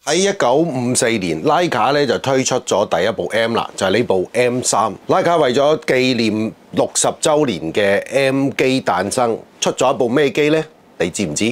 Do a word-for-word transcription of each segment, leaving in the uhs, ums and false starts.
喺一九五四年，徠卡咧就推出咗第一部 M 啦，就係呢部 M 三。徠卡為咗紀念六十週年嘅 M 機誕生，出咗一部咩機呢？你知唔知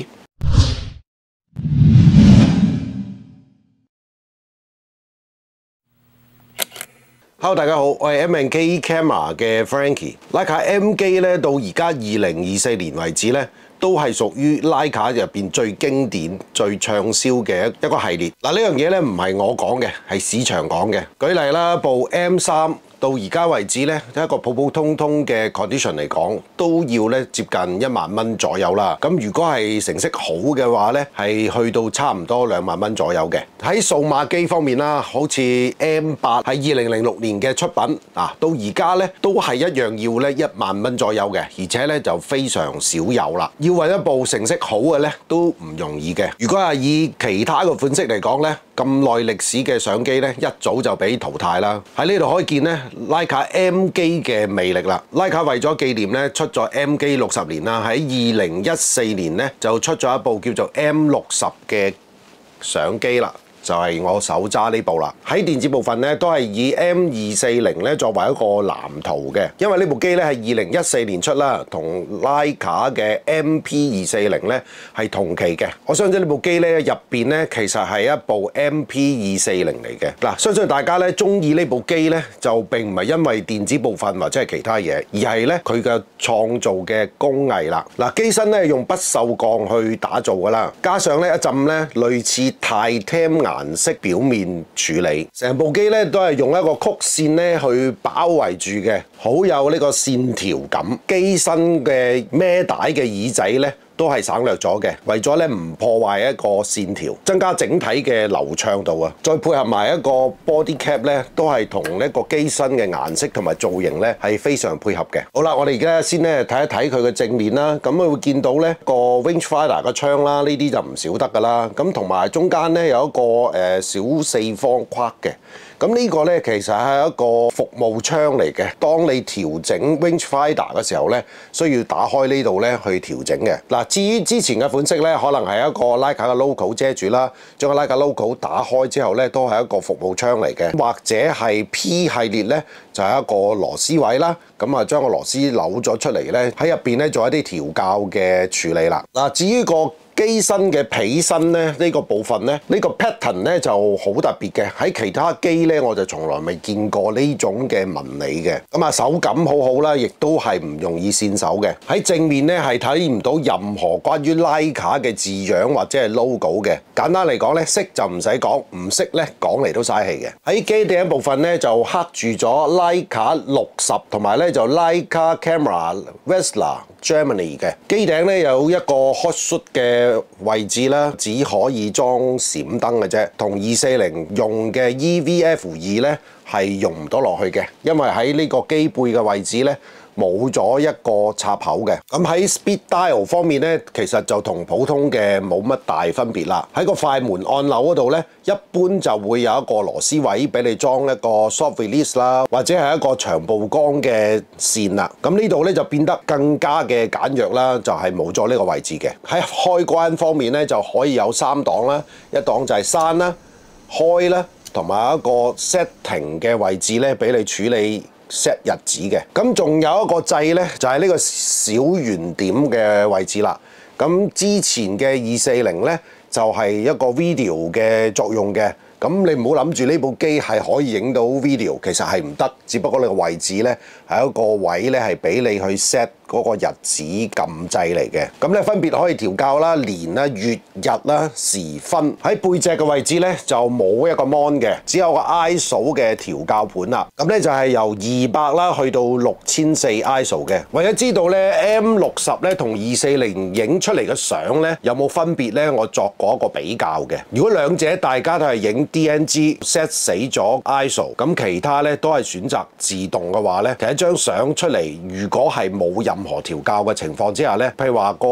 ？Hello， 大家好，我係 M and K Camera 嘅 Frankie。徠卡 M 機咧到而家二零二四年為止咧，都係屬於徠卡入邊最經典、最暢銷嘅一個系列。嗱，呢樣嘢咧唔係我講嘅，係市場講嘅。舉例啦，部 M 三到而家為止咧，一個普普通通嘅 condition 嚟講，都要咧接近一萬蚊左右啦。咁如果係成色好嘅話咧，係去到差唔多兩萬蚊左右嘅。喺數碼機方面啦，好似 M 八係二零零六年嘅出品啊，到而家咧都係一樣要咧一萬蚊左右嘅，而且咧就非常少有啦。要揾一部成色好嘅咧都唔容易嘅。如果係以其他嘅款式嚟講咧，咁耐歷史嘅相機咧一早就俾淘汰啦。喺呢度可以見咧徠卡 M 機嘅魅力啦。徠卡為咗紀念咧出咗 M 機六十年啦，喺二零一四年咧就出咗一部叫做 M 六十嘅相機啦。就係我手揸呢部啦。喺電子部分咧，都係以 M 二四零咧作為一個藍圖嘅，因為呢部機咧係二零一四年出啦，同徠卡嘅 M P 二四零咧係同期嘅。我相信呢部機咧入邊咧其實係一部 M P 二四零嚟嘅。嗱，相信大家咧中意呢部機咧就並唔係因為電子部分或者係其他嘢，而係咧佢嘅創造嘅工藝啦。嗱，機身咧用不鏽鋼去打造噶啦，加上咧一陣咧類似 Titanium顏色表面處理，成部機咧都係用一個曲線咧去包圍住嘅，好有呢個線條感。機身嘅孭帶嘅耳仔咧都係省略咗嘅，為咗咧唔破壞一個線條，增加整體嘅流暢度啊！再配合埋一個 body cap 咧，都係同呢個機身嘅顏色同埋造型咧係非常配合嘅。好啦，我哋而家先咧睇一睇佢嘅正面啦。咁啊會見到咧個 rangefinder 個槍啦，呢啲就唔少得噶啦。咁同埋中間咧有一個誒、呃、小四方框嘅。咁呢個咧其實係一個服務窗嚟嘅。當你調整 rangefinder 嘅時候咧，需要打開呢度咧去調整嘅。嗱，至於之前嘅款式咧，可能係一個徠卡嘅 logo 遮住啦，將個徠卡 logo 打開之後咧，都係一個服務窗嚟嘅。或者係 P 系列咧，就係一個螺絲位啦。咁啊，將個螺絲扭咗出嚟咧，喺入邊咧做一啲調校嘅處理啦。嗱，至於個機身嘅皮身咧，呢、這個部分咧，呢、這個 pattern 咧就好特別嘅。喺其他機咧，我就從來未見過呢種嘅紋理嘅。咁啊，手感好好啦，亦都係唔容易跣手嘅。喺正面咧係睇唔到任何關於徠卡嘅字樣或者係 logo 嘅。簡單嚟講咧，識就唔使講，唔識咧講嚟都嘥氣嘅。喺機頂部分咧就刻住咗徠卡六十同埋咧就徠卡 Camera Wetzlar Germany 嘅。機頂咧有一個 hot shoot 嘅位置啦，只可以裝閃燈嘅啫，同二四零用嘅 E V F 二咧係用唔到落去嘅，因為喺呢個機背嘅位置咧冇咗一個插口嘅。咁喺 Speed Dial 方面咧，其實就同普通嘅冇乜大分別啦。喺個快門按鈕嗰度咧，一般就會有一個螺絲位俾你裝一個 soft release 啦，或者係一個長曝光嘅線啦。咁呢度咧就變得更加嘅簡約啦，就係冇咗呢個位置嘅。喺開關方面咧就可以有三檔啦，一檔就係閂啦、開啦，同埋一個 setting 嘅位置咧俾你處理set 日子嘅。咁仲有一個掣咧，就係呢個小圓點嘅位置啦。咁之前嘅二四零咧就係一個 video 嘅作用嘅。咁你唔好諗住呢部機係可以影到 video， 其實係唔得。只不過你個位置咧係一個位咧係俾你去 set 嗰個日子撳掣嚟嘅。咁咧分別可以調校啦、年啦、月日啦、時分。喺背脊嘅位置咧就冇一個 mon 嘅，只有個 I S O 嘅調校盤啦。咁咧就係由二百啦去到六千四 I S O 嘅。為咗知道咧 M 六十咧同二四零影出嚟嘅相咧有冇分別咧，我作過一個比較嘅。如果兩者大家都係影 D N G set 死咗 I S O， 咁其他咧都係選擇自動嘅話咧，其實一張相出嚟，如果係冇任何調校嘅情況之下咧，譬如話個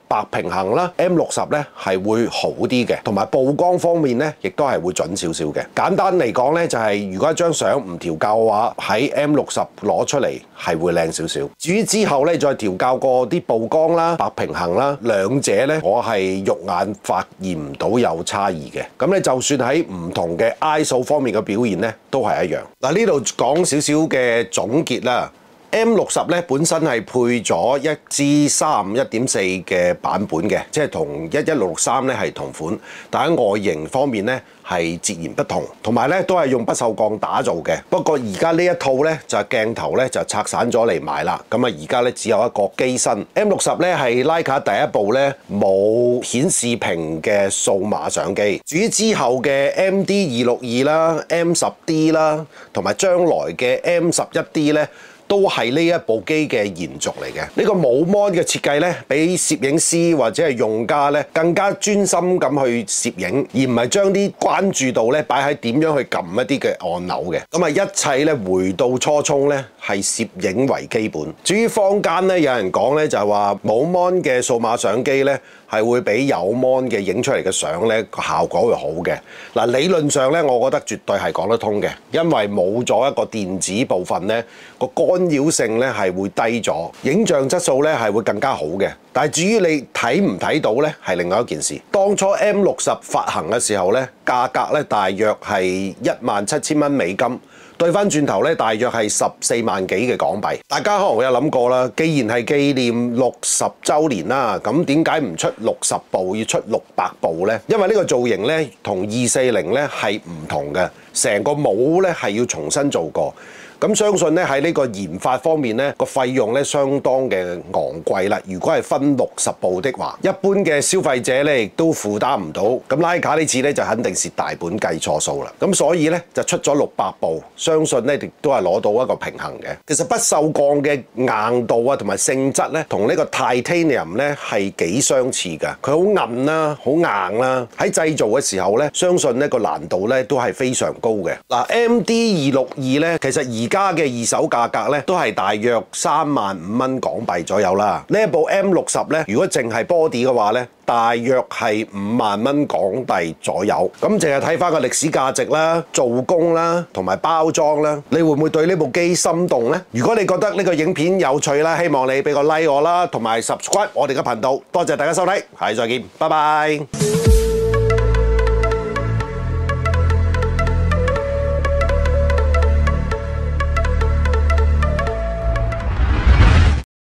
白平衡啦 ，M 六十咧係會好啲嘅，同埋曝光方面咧亦都係會準少少嘅。簡單嚟講咧，就係、是、如果一張相唔調校嘅話，喺 M 六十攞出嚟係會靚少少。至於之後咧再調校過啲曝光啦、白平衡啦，兩者咧我係肉眼發現唔到有差異嘅。咁咧就算喺唔同嘅 I S O 方面嘅表現咧，都係一樣。嗱，呢度講少少嘅總結啦。M 六十咧本身係配咗一支三五一點四嘅版本嘅，即係同一一六六三咧係同款，但喺外形方面咧係截然不同，同埋咧都係用不鏽鋼打造嘅。不過而家呢一套咧就係鏡頭咧就拆散咗嚟賣啦，咁啊而家咧只有一個機身。M 六十咧係徠卡第一部咧冇顯示屏嘅數碼相機。至於之後嘅 M D 二六二啦、M 十 D 啦，同埋將來嘅 M 十一 D 咧，都係呢一部機嘅延續嚟嘅。呢個冇 mon 嘅設計咧，俾攝影師或者係用家咧更加專心咁去攝影，而唔係將啲關注度咧擺喺點樣去撳一啲嘅按鈕嘅。咁啊，一切咧回到初衷咧，係攝影為基本。至於坊間咧，有人講咧就係話冇 mon 嘅數碼相機咧，係會比有 mon 嘅影出嚟嘅相咧個效果會好嘅。嗱，理論上咧，我覺得絕對係講得通嘅，因為冇咗一個電子部分咧，個干擾性咧係會低咗，影像質素咧係會更加好嘅。但係至於你睇唔睇到咧，係另外一件事。當初 M 六十發行嘅時候咧，價格咧大約係一萬七千蚊美金。對翻轉頭咧，大約係十四萬幾嘅港幣。大家可能會有諗過啦，既然係紀念六十週年啦，咁點解唔出六十部，要出六百部呢？因為呢個造型咧，同二四零咧係唔同嘅，成個帽咧係要重新做過。咁相信咧喺呢個研發方面咧，個費用咧相當嘅昂貴啦。如果係分六十部的話，一般嘅消費者咧亦都負擔唔到。咁徠卡呢次咧就肯定蝕大本計錯數啦。咁所以咧就出咗六百部，相信咧亦都係攞到一個平衡嘅。其實不鏽鋼嘅硬度啊同埋性質咧，同呢個 titanium 咧係幾相似㗎。佢好韌啦，好硬啦。喺製造嘅時候咧，相信呢個難度咧都係非常高嘅。嗱 ，M D 二六二咧，其實而家嘅二手價格咧，都係大約三萬五蚊港幣左右啦。呢一部 M 六十咧，如果淨係 body 嘅話咧，大約係五萬蚊港幣左右。咁淨係睇翻個歷史價值啦、做工啦、同埋包裝啦，你會唔會對呢部機心動呢？如果你覺得呢個影片有趣啦，希望你俾個 like 我啦，同埋 subscribe 我哋嘅頻道。多謝大家收睇，下次再見，拜拜。